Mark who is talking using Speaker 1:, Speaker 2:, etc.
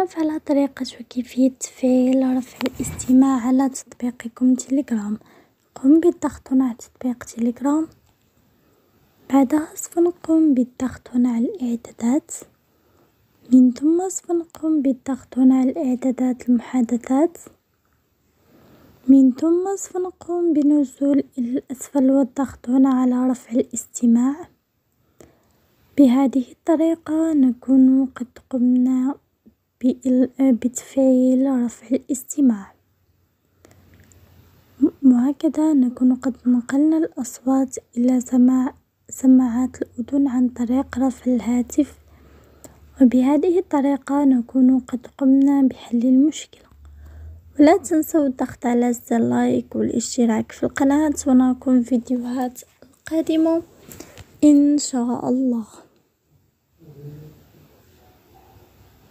Speaker 1: نتعرف على طريقة وكيفية تفعيل رفع الاستماع على تطبيقكم تليجرام. قم بالضغط على تطبيق تليجرام، بعدها سوف نقوم بالضغط على الإعدادات، من ثم سوف نقوم بالضغط على الإعدادات المحادثات، من ثم سوف نقوم بالنزول إلى الأسفل والضغط هنا على رفع الاستماع. بهذه الطريقة نكون قد قمنا بتفعيل رفع الاستماع، وهكذا نكون قد نقلنا الأصوات إلى سماعات الأذن عن طريق رفع الهاتف، وبهذه الطريقة نكون قد قمنا بحل المشكلة. ولا تنسوا الضغط على زر لايك والاشتراك في القناة، ونراكم في فيديوهات قادمة إن شاء الله.